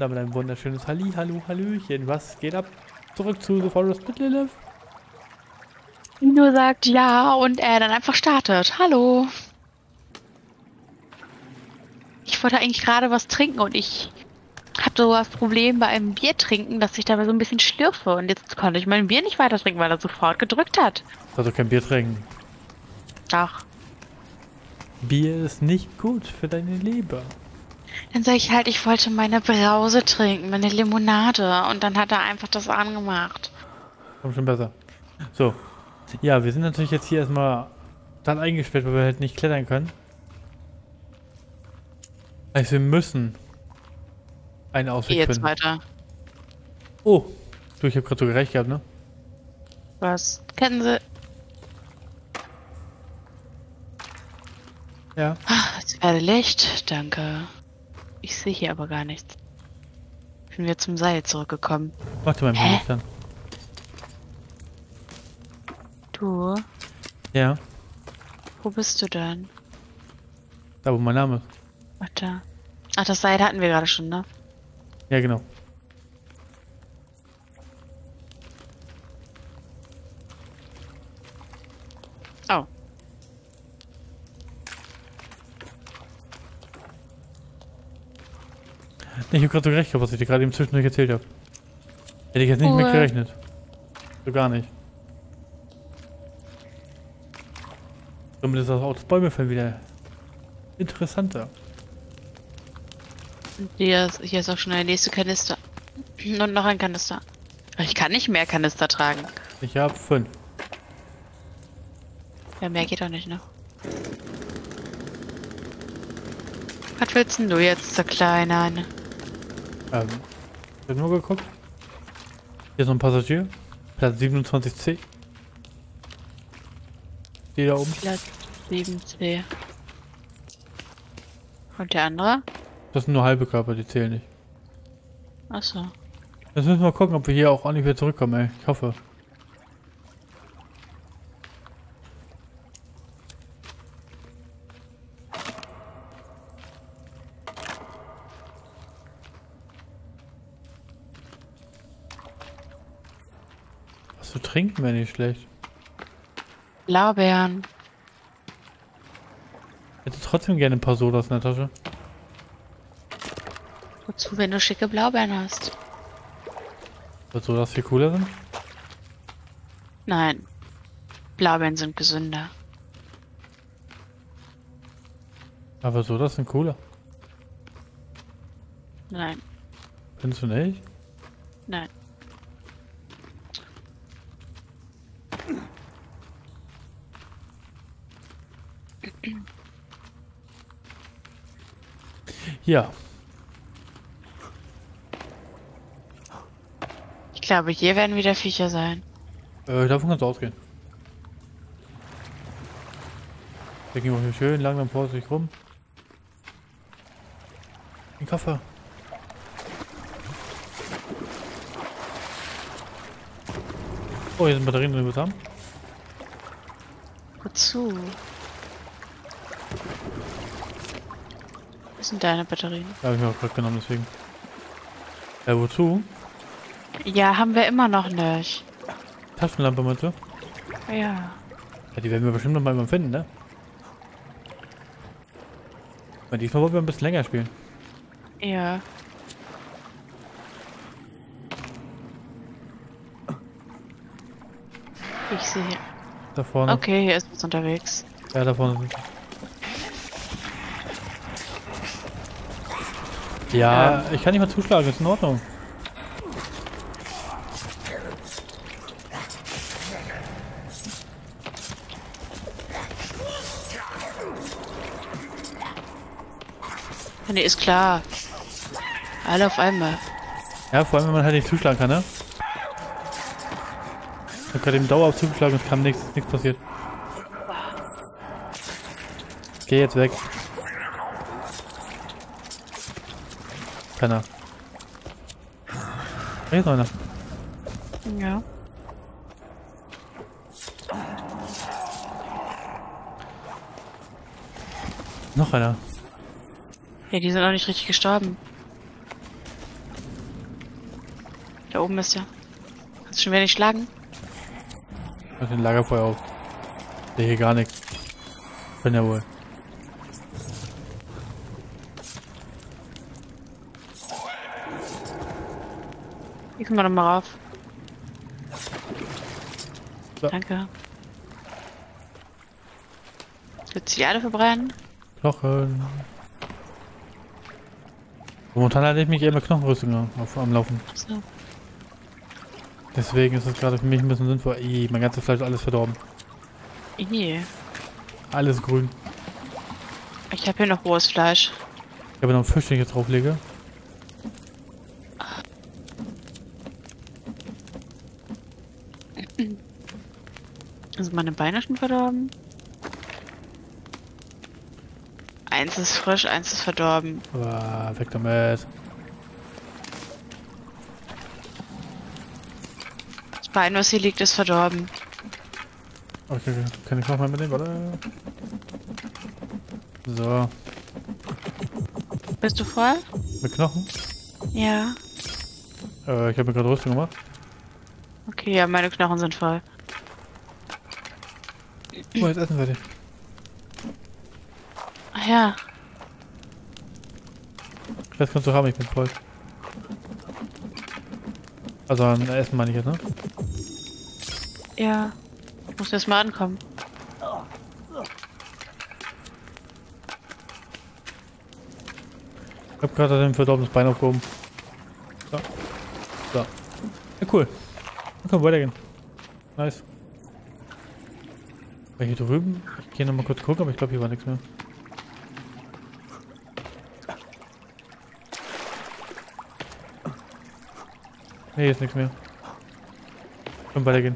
damit ein wunderschönes Hallo, Hallöchen. Was geht ab? Zurück zu The Forest mit Lilith. Nino sagt ja und er dann einfach startet. Hallo. Ich wollte eigentlich gerade was trinken und ich habe so das Problem bei einem Bier trinken, dass ich dabei so ein bisschen schlürfe. Und jetzt konnte ich mein Bier nicht weiter trinken, weil er sofort gedrückt hat. Also kein Bier trinken. Ach, Bier ist nicht gut für deine Leber. dann sage ich halt, ich wollte meine Brause trinken, meine Limonade. Und dann hat er einfach das angemacht. Kommt schon besser. So. Ja, wir sind natürlich jetzt hier erstmal dann eingesperrt, weil wir halt nicht klettern können. Also wir müssen einen Ausweg Jetzt finden. weiter. Oh. Du, ich habe gerade so gerecht gehabt, ne? Was? Kennen Sie? Ja. Es werde Licht, danke. Ich sehe hier aber gar nichts. Bin wir zum Seil zurückgekommen. Mach dir mal ein Bild dann. Du, Ja. wo bist du denn? Da, wo mein Name ist. Ach, da. Ach, das Seil hatten wir gerade schon, ne? Ja, genau. Oh. Ich habe gerade so gerecht gehabt, was ich dir gerade eben zwischendurch erzählt habe. Hätte ich jetzt nicht Cool. mit gerechnet. So gar nicht. Somit ist das auch das Bäumefällen wieder interessanter. Hier ist auch schon der nächste Kanister. Und noch ein Kanister. Ich kann nicht mehr Kanister tragen. Ich habe 5. Ja, mehr geht doch nicht, ne? Was willst denn du jetzt zerkleinern? Ich habe nur geguckt. Hier ist noch ein Passagier. Platz 27C. Die da oben. Platz 7C. Und der andere? Das sind nur halbe Körper, die zählen nicht. Achso. Jetzt müssen wir mal gucken, ob wir hier auch nicht wieder zurückkommen, ey. Ich hoffe. Was zu trinken wäre nicht schlecht. Blaubeeren. Ich hätte trotzdem gerne ein paar Sodas in der Tasche. Wozu, wenn du schicke Blaubeeren hast? Weil Sodas viel cooler sind. Nein. Blaubeeren sind gesünder. Aber Sodas sind cooler. Nein. Findest du nicht? Nein. Ja. Ich glaube, hier werden wieder Viecher sein. Davon kannst du ausgehen. Da gehen wir hier schön langsam vorsichtig rum. Den Koffer. Oh, hier sind Batterien drin, was haben? Wozu? Was sind deine Batterien? Ja, hab ich mir auch gerade genommen, deswegen. Wozu? Ja, haben wir immer noch nicht. Taschenlampe meinst du? Ja. Ja, die werden wir bestimmt noch mal finden, ne? Weil diesmal wollen wir ein bisschen länger spielen. Ja. Ich sehe. Da vorne. Okay, hier ist was unterwegs. Ja, da vorne sind sie. Ja, ich kann nicht mal zuschlagen, ist in Ordnung. Nee, ist klar. Alle auf einmal. Ja, vor allem wenn man halt nicht zuschlagen kann, ne? Ich hab gerade eben dauerhaft zugeschlagen und es kam nichts passiert. Geh jetzt weg. Penner. Hier ist noch einer. Ja. Noch einer. Ja, die sind auch nicht richtig gestorben. Da oben ist er. Kannst du schon wieder nicht schlagen? Mach den Lagerfeuer auf. Der hier gar nichts. Bin ja wohl. Hier können wir doch mal rauf. So. Danke. Willst du die alle verbrennen? Knochen. Momentan hatte ich mich eher mit Knochenrüstung am Laufen. So. Deswegen ist es gerade für mich ein bisschen sinnvoll. Ih, mein ganzes Fleisch alles verdorben. Alles grün. Ich habe hier noch rohes Fleisch. Ich habe noch einen Fisch, den ich jetzt drauflege. Sind meine Beine schon verdorben? Eins ist frisch, eins ist verdorben. Weg damit. Das Bein, was hier liegt, ist verdorben. Okay, kann ich noch mal mitnehmen, warte. So, Bist du voll? mit Knochen. Ja. Ich habe mir gerade Rüstung gemacht. Okay, ja, meine Knochen sind voll. Oh, jetzt essen fertig. Ach ja. Das kannst du haben, ich bin voll. Also an Essen meine ich jetzt, ne? Ja. Ich muss erst mal ankommen. Ich habe gerade ein verdorbenes Bein aufgehoben. So. So. Ja, cool. Dann können wir weitergehen. Nice. War hier drüben? Ich gehe nochmal kurz gucken, aber ich glaube, hier war nichts mehr. Nee, hier ist nichts mehr. Können weitergehen.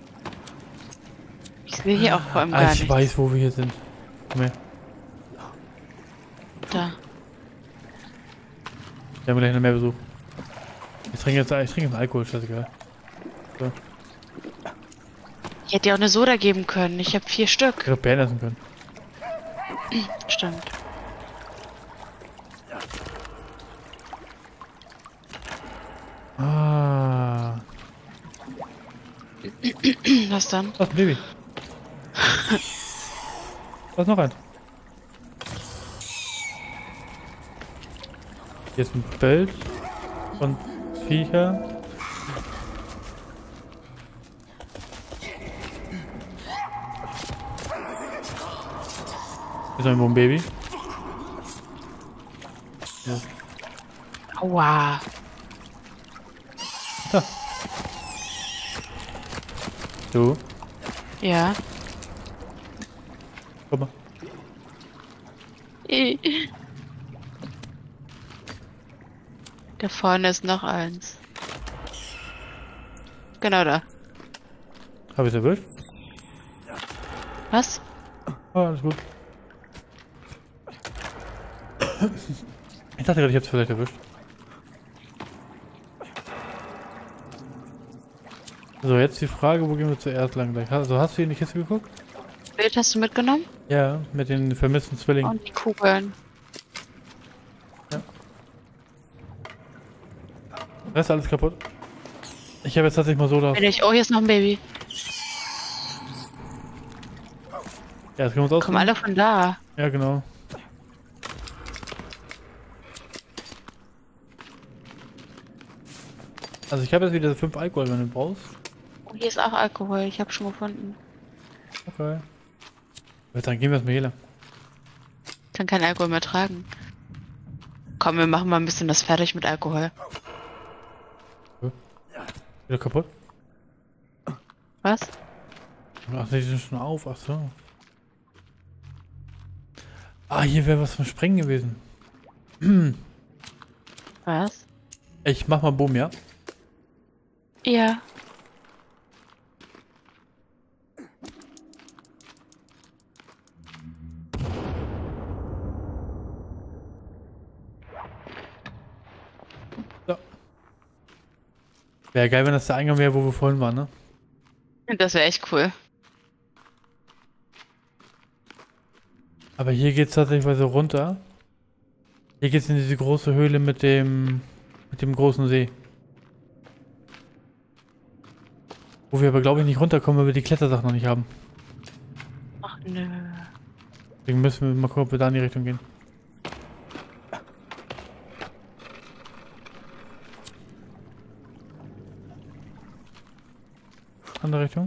Ich sehe hier auch vor allem gar Ich nichts. weiß, wo wir hier sind. Komm her. Da. Wir haben gleich noch mehr Besuch. Ich trinke jetzt Alkohol, scheißegal. So. Ich hätte dir auch eine Soda geben können. Ich habe 4 Ich Stück. hätte auch Beeren essen können. Stimmt. Ah. Was dann? Das ist ein Baby. Da ist noch eins. Hier ist ein Bild von Viecher. Hier ist irgendwo ein Baby. Ja. Aua. Da. Du, Ja. guck mal. Da vorne ist noch eins. Genau da. Hab ich's erwischt? Was? Ah, alles gut. Ich dachte gerade, ich hab's vielleicht erwischt. So, jetzt die Frage, wo gehen wir zuerst lang gleich? Also hast du in die Kiste geguckt? Bild hast du mitgenommen? Ja, mit den vermissten Zwillingen. Und die Kugeln. Rest alles kaputt. Ich habe jetzt tatsächlich mal so das. Oh, hier ist noch ein Baby. Ja, das können wir uns aussuchen. Kommen alle von da. Ja, genau. Also ich habe jetzt wieder 5 Alkohol, wenn du brauchst. Oh, hier ist auch Alkohol. Ich habe schon gefunden. Okay. Dann gehen wir erstmal hier lang. Ich kann keinen Alkohol mehr tragen. Komm, wir machen mal ein bisschen das fertig mit Alkohol. Wieder kaputt? Was? Ach, die sind schon auf, ach so. Ah, hier wäre was vom Sprengen gewesen. Was? Ich mach mal Boom, ja? Ja. So. Wäre geil, wenn das der Eingang wäre, wo wir vorhin waren, ne? Das wäre echt cool. Aber hier geht's tatsächlich so runter. Hier geht's in diese große Höhle mit dem großen See. Wo wir aber, glaube ich, nicht runterkommen, weil wir die Klettersachen noch nicht haben. Ach nö. Deswegen müssen wir mal gucken, ob wir da in die Richtung gehen. Andere Richtung?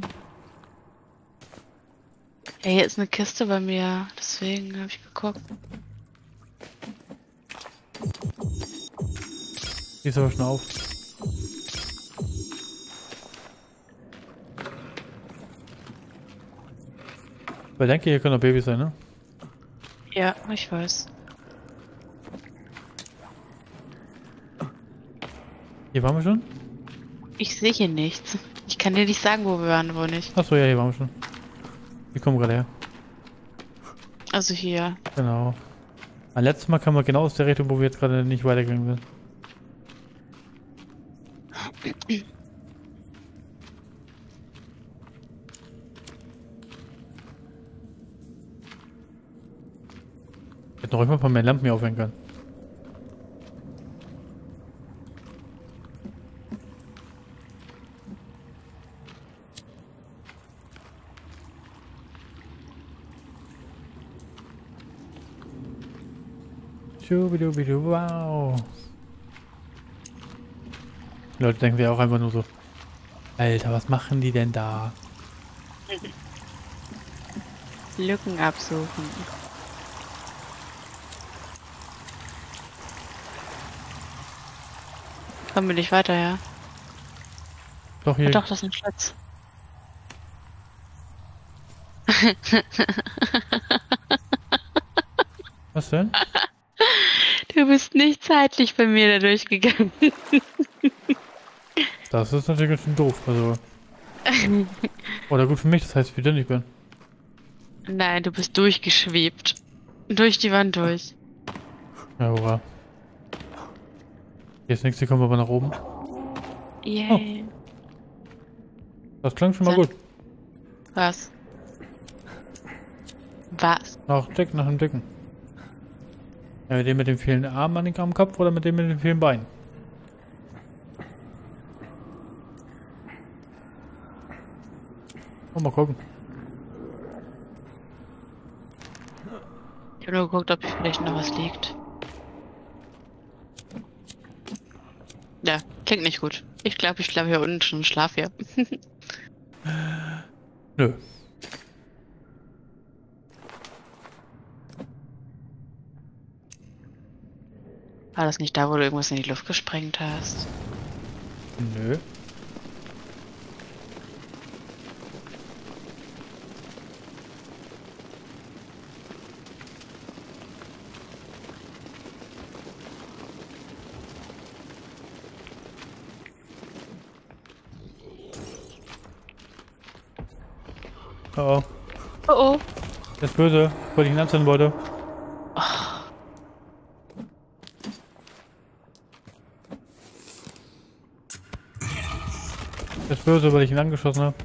Ja, hier ist eine Kiste bei mir. Deswegen habe ich geguckt. Die ist aber schon auf. Weil denke, hier können doch Babys sein, ne? Ja, ich weiß. Hier waren wir schon? Ich sehe hier nichts. Ich kann dir nicht sagen, wo wir waren, wo nicht. Achso, ja, hier waren wir schon. Wir kommen gerade her. Also hier. Genau. Letztes Mal kamen wir genau aus der Richtung, wo wir jetzt gerade nicht weitergegangen sind. Ich hätte noch immer ein paar mehr Lampen hier aufhängen können. Schubidubidu, wow. Die Leute denken sich auch einfach nur so, Alter, was machen die denn da? Lücken absuchen. Kommen wir nicht weiter, ja? Doch, hier. Ah, doch, das ist ein Schatz. Was denn? Du bist nicht zeitlich bei mir da durchgegangen. Das ist natürlich ganz schön doof. Also. Oder gut für mich, das heißt, wie dünn ich bin. Nein, du bist durchgeschwebt. Durch die Wand durch. Ja, hurra. Hier ist nichts, hier kommen wir aber nach oben. Yay. Das klang schon mal So. gut. Was? Was? Nach dem Dicken. Ja, mit dem mit den vielen Armen am Kopf oder mit dem mit den vielen Beinen? Oh, mal gucken. Ich habe nur geguckt, ob hier vielleicht noch was liegt. Ja, klingt nicht gut. Ich glaube hier unten schon und schlaf hier. Nö. War das nicht da, wo du irgendwas in die Luft gesprengt hast? Nö. Oh oh. Oh oh. Das ist böse, weil ich ihn anzünden wollte. Das ist böse, weil ich ihn angeschossen habe.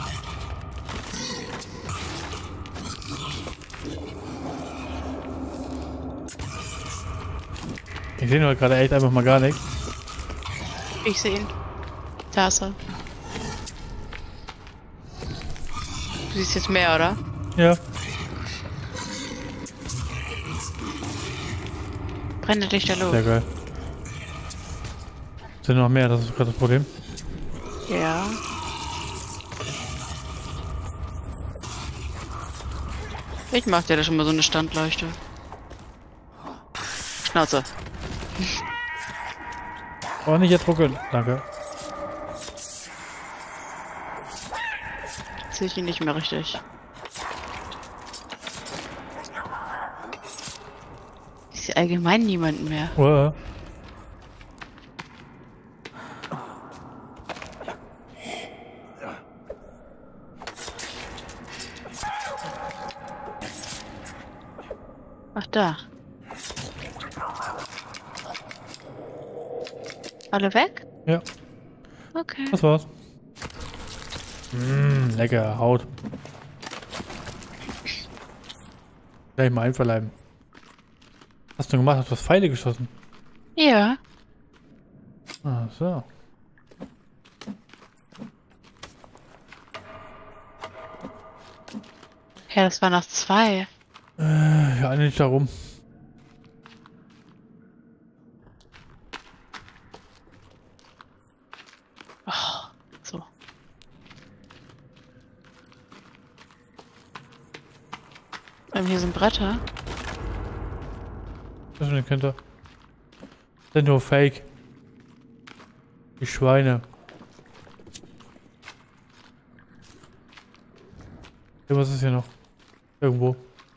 Ich sehe nur gerade echt einfach mal gar nichts. Ich sehe ihn. Da ist er. Du siehst jetzt mehr, oder? Ja. Brenne dich da los. Sehr geil. Sind noch mehr, das ist gerade das Problem. Ja. Ich mach dir da schon mal so eine Standleuchte. Schnauze. Oh, nicht jetzt ruckeln. Danke. Sehe ich ihn nicht mehr richtig. Ich sehe allgemein niemanden mehr. Oh. Ach, da. Alle weg? Ja, Okay. das war's. Lecker Haut. Gleich mal einverleiben. Hast du gemacht? Hast du was Pfeile geschossen? Ja. Ah, so. Ja, das waren noch 2. Ja, eine nicht darum. Oh, so. Hier sind Bretter. Das ist nicht hinter. Sind nur Fake. Die Schweine. Ja, was ist hier noch? Irgendwo.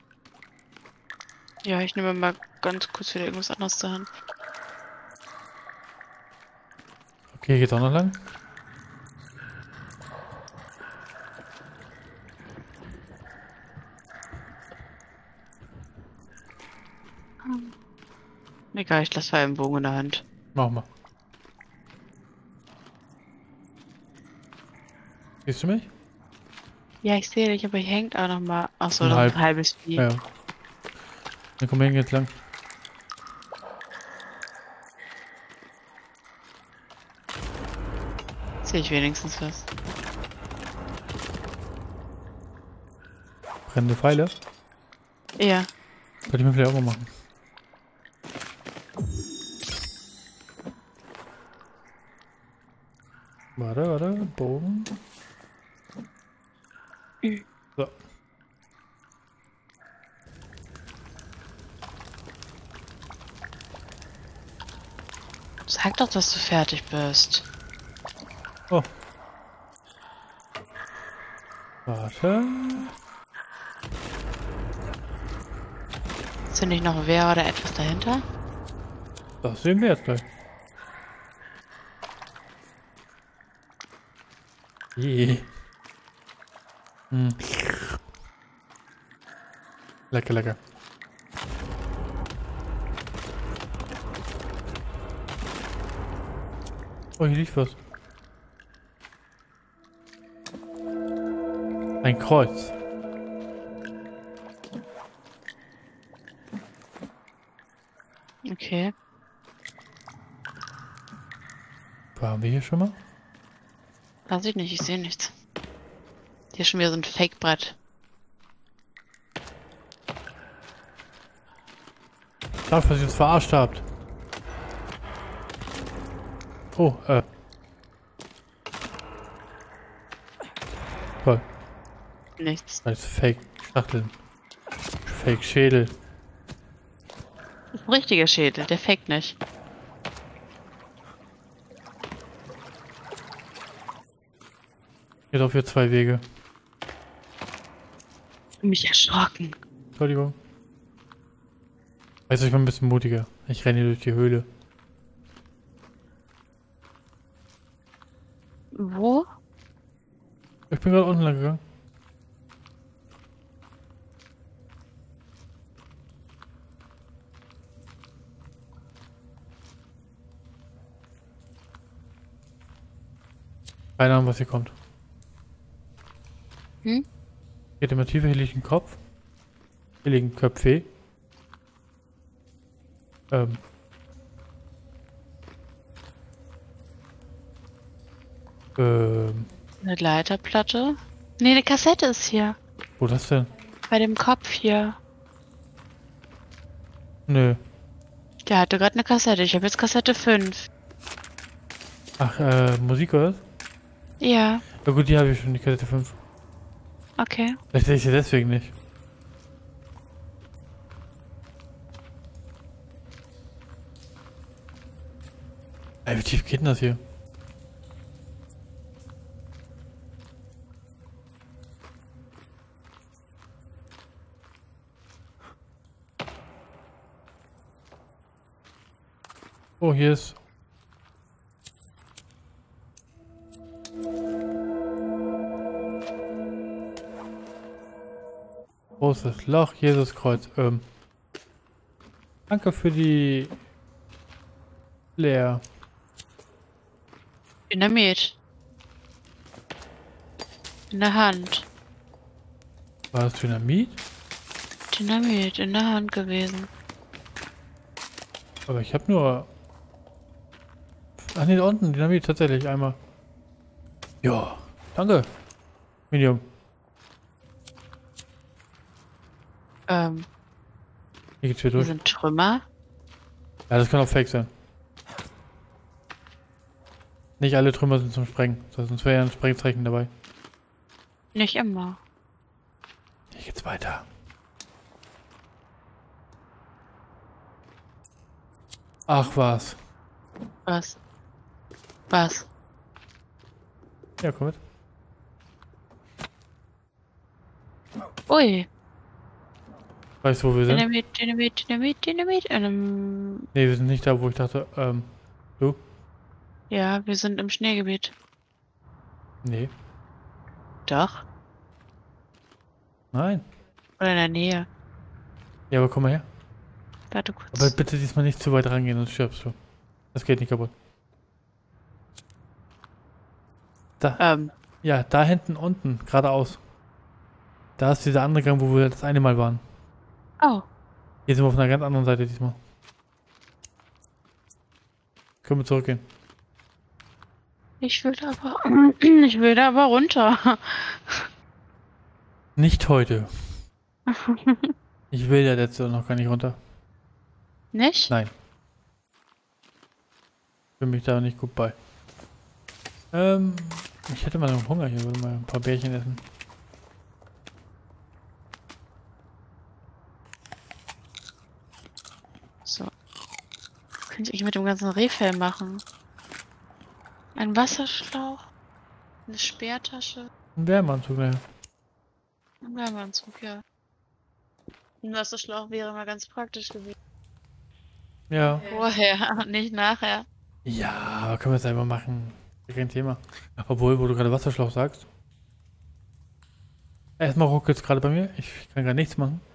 Ja, ich nehme mal ganz kurz wieder irgendwas anderes zur Hand. Okay, hier geht's auch noch lang. Egal, ich lasse mal einen Bogen in der Hand. Mach mal. Siehst du mich? Ja, ich sehe dich, aber hier hängt auch noch mal. Achso, Ein das ist halb. ein halbes Vieh. Ja. Dann komm hier jetzt lang. Sehe ich wenigstens was. Brennende Pfeile. Ja. Könnte ich mir vielleicht auch mal machen. Warte, Bogen. So. Sag doch, dass du fertig bist. Oh. Warte. Ist denn nicht noch wer oder etwas dahinter? Das sehen wir jetzt gleich. Je. Hm. Lecker, lecker. Oh, hier liegt was. Ein Kreuz. Okay. Waren wir hier schon mal? Weiß ich nicht, ich sehe nichts. Hier ist schon wieder so ein Fake-Brett. Dafür, dass ihr uns verarscht habt. Oh, Toll. Nichts. Als Fake-Schachteln. Fake-Schädel. Das ist ein richtiger Schädel, der fake nicht. Geht auf hier 2 Wege. Mich erschrocken. Entschuldigung. Weißt du, ich bin ein bisschen mutiger. Ich renne hier durch die Höhle. Wo? Ich bin gerade unten lang gegangen. Keine Ahnung, was hier kommt. Hm? Geht immer tiefer, hier liegt ein Kopf. Hier liegen Köpfe. Ähm. Eine Leiterplatte? Nee, eine Kassette ist hier. Wo das denn? Bei dem Kopf hier. Nö. Der hatte gerade eine Kassette. Ich habe jetzt Kassette 5. Ach, Musik oder was? Ja, Ja gut, die habe ich schon, die Kassette 5. okay. Vielleicht sehe ich sie deswegen nicht. Ey, wie tief geht denn das hier? Oh, hier ist... Großes Loch, Jesuskreuz. Danke für die... Leer. Dynamit. In der Hand. War das Dynamit? Dynamit in der Hand gewesen. Aber ich habe nur... Ach nee, da unten, Dynamit tatsächlich einmal. Ja, danke. Medium. Ähm, Hier geht's wieder hier durch. sind Trümmer. Ja, das kann auch Fake sein. Nicht alle Trümmer sind zum Sprengen. Sonst wäre ja ein Sprengzeichen dabei. Nicht immer. Hier geht's weiter. Ach was. Was? Was? Ja, komm mit. Ui. Weißt du, wo wir sind? Dynamit, Dynamit, Dynamit, Dynamit. Nee, wir sind nicht da, wo ich dachte, du? Ja, wir sind im Schneegebiet. Nee. Doch. Nein. Oder in der Nähe. Ja, aber komm mal her. Warte kurz. Aber bitte diesmal nicht zu weit rangehen, sonst stirbst du. Das geht nicht kaputt. Da. Ja, da hinten unten, geradeaus. Da ist dieser andere Gang, wo wir das eine Mal waren. Oh. Hier sind wir auf einer ganz anderen Seite diesmal. Können wir zurückgehen? Ich will da aber. Ich will da aber runter. Nicht heute. Ich will ja jetzt noch gar nicht runter. Nicht? Nein. Bin mich da nicht gut bei. Ich hätte mal noch Hunger hier, würde mal ein paar Bärchen essen. So. Was könnte ich mit dem ganzen Rehfell machen? Ein Wasserschlauch? Eine Speertasche? Ein Wärmeanzug, ne? Ein Wärmeanzug, ja. Ein Wasserschlauch wäre mal ganz praktisch gewesen. Ja. Vorher, nicht nachher. Ja, aber können wir es einfach machen. Kein Thema. Obwohl, wo du gerade Wasserschlauch sagst. Erstmal ruckelt es gerade bei mir. Ich kann gar nichts machen.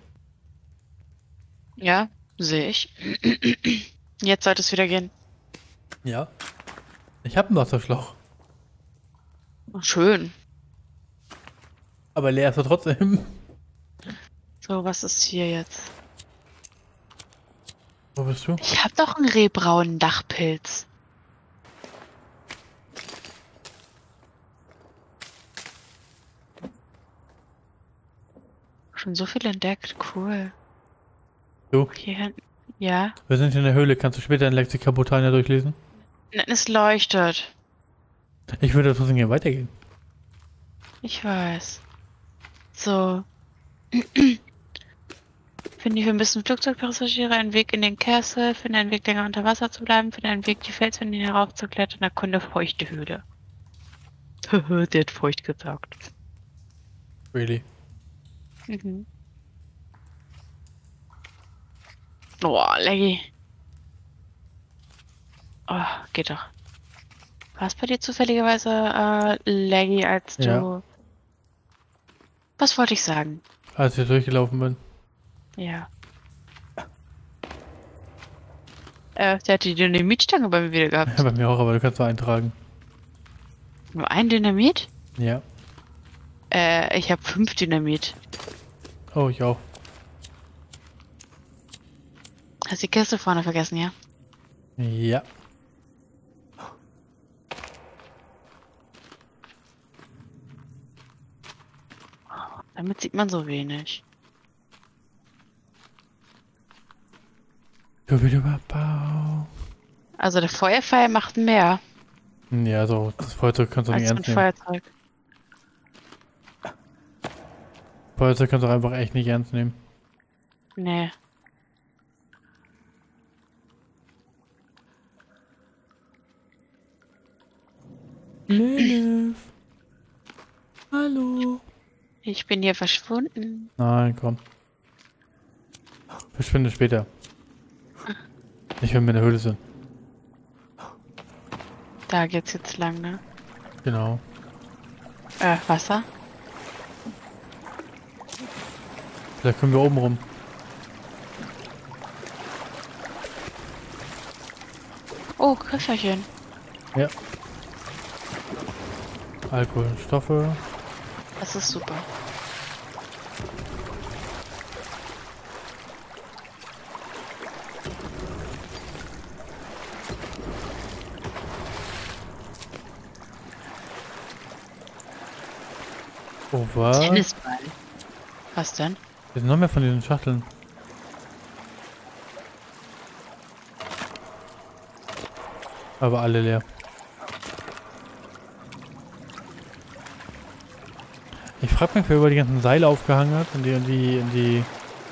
Ja, sehe ich. Jetzt sollte es wieder gehen. Ja. Ich habe einen Wasserschlauch. Oh, schön. Aber leer ist er trotzdem. So, was ist hier jetzt? Wo bist du? Ich habe doch einen rehbraunen Dachpilz. Schon so viel entdeckt, cool. Du? Hier hinten. Ja. Wir sind in der Höhle. Kannst du später in Lexikabotania durchlesen? Nein, es leuchtet. Ich würde trotzdem gerne weitergehen. Ich weiß. So. Finde ich für ein bisschen Flugzeugpassagiere einen Weg in den Kessel, finde einen Weg länger unter Wasser zu bleiben, finde einen Weg die Felswände heraufzuklettern, erkunde feuchte Höhle. Der hat feucht gesagt. Really? Mhm. Oh, Leggy. Oh, geht doch. War es bei dir zufälligerweise Leggy, als du... Ja. Was wollte ich sagen? Als ich durchgelaufen bin. Ja. Der hat die Dynamitstange bei mir wieder gehabt. Ja, bei mir auch, aber du kannst nur eintragen. Nur ein Dynamit? Ja. Ich habe 5 Dynamit. Oh, ich auch. Hast die Kiste vorne vergessen, ja? Ja. Damit sieht man so wenig. Also der Feuerpfeil macht mehr. Ja, so, das Feuerzeug kannst du nicht Als ein ernst nehmen. Feuerzeug. Feuerzeug kannst du auch einfach echt nicht ernst nehmen. Nee. Lilith. Hallo. Ich bin hier verschwunden. Nein, komm. Verschwinde später. Nicht, wenn wir in der Höhle sind. Da geht's jetzt lang, ne? Genau. Wasser? Vielleicht können wir oben rum. Oh, Köfferchen. Ja. Alkoholstoffe. Das ist super. Oh, was? Tennisball. Was denn? Hier sind noch mehr von diesen Schachteln. Aber alle leer. Ich frage mich, wer über die ganzen Seile aufgehangen hat und die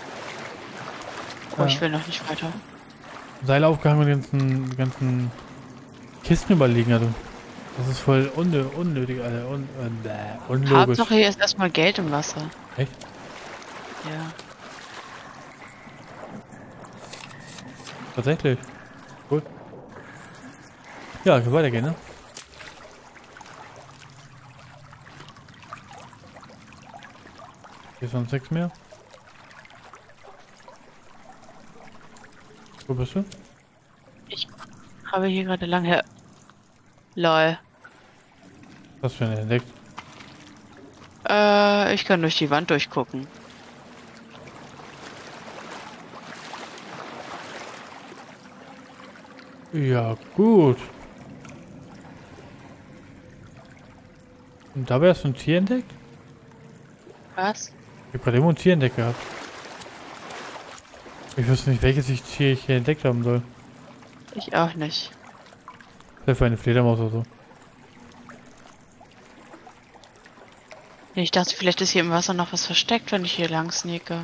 Oh, ich will noch nicht weiter. Seile aufgehangen und die ganzen Kisten überlegen hat. Das ist voll unnötig, Alter. Unlogisch. Hauptsache hier ist erstmal Geld im Wasser. Echt? Ja. Tatsächlich. Cool. Ja, kann weitergehen, ne? Hier ist sonst nichts mehr. Wo bist du? Ich habe hier gerade lang her. Lol. Was für ein entdeckt? Ich kann durch die Wand durchgucken. Ja, gut. Und dabei hast du ein Tier entdeckt? Was? Ich habe gerade immer ein Tier entdeckt gehabt. Ich wüsste nicht, welches Tier ich hier entdeckt haben soll. Ich auch nicht. Vielleicht für eine Fledermaus oder so. Ich dachte, vielleicht ist hier im Wasser noch was versteckt, wenn ich hier lang sneake.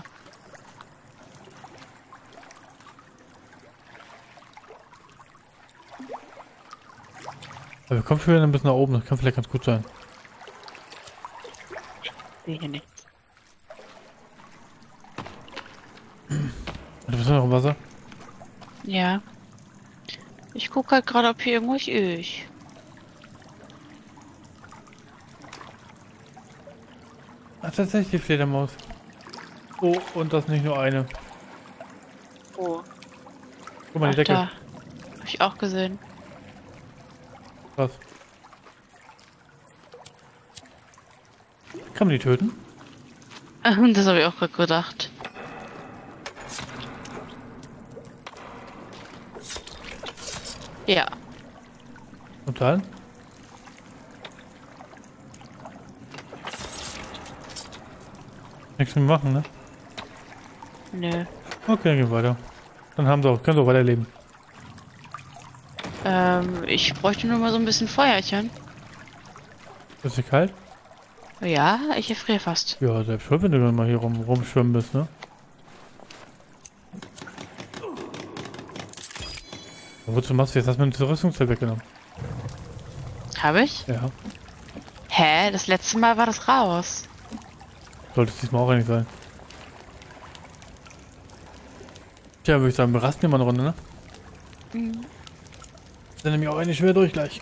Aber wir kommen schon wieder ein bisschen nach oben, das kann vielleicht ganz gut sein. Ich sehe hier nichts. Du bist noch im Wasser? Ja. Ich gucke halt gerade, ob hier irgendwas ist. Ach, tatsächlich die Fledermaus. Oh, und das nicht nur eine. Oh. Guck mal, die Ach, Decke. da. Hab ich auch gesehen. Krass. Kann man die töten? Das habe ich auch gerade gedacht. Ja. Und dann? Nichts mehr machen, ne? Nö. Okay, dann gehen wir weiter. Dann haben sie auch, können sie auch weiterleben. Ich bräuchte nur mal so ein bisschen Feuerchen. Ist dir kalt? Ja, ich erfriere fast. Ja, selbst schon, wenn du dann mal hier rumschwimmen bist, ne? Wozu machst du jetzt? Hast du mir eine Rüstungszeit weggenommen? Habe ich? Ja. Hä? Das letzte Mal war das raus. Sollte es diesmal auch eigentlich sein. Tja, würde ich sagen, wir rasten immer eine Runde, ne? Mhm. Sind nämlich auch eigentlich schwer durch gleich.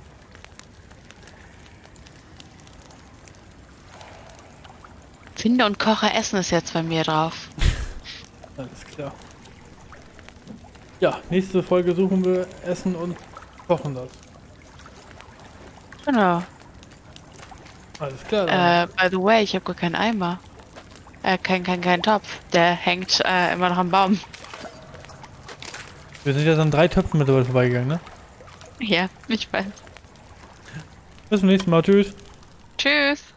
Finde und koche Essen ist jetzt bei mir drauf. Alles klar. Ja, nächste Folge suchen wir Essen und kochen das. Genau. Alles klar. Dann. By the way, ich habe gar keinen Eimer. Kein Topf. Der hängt immer noch am Baum. Wir sind jetzt an 3 Töpfen mittlerweile vorbeigegangen, ne? Ja, ich weiß. Bis zum nächsten Mal. Tschüss. Tschüss.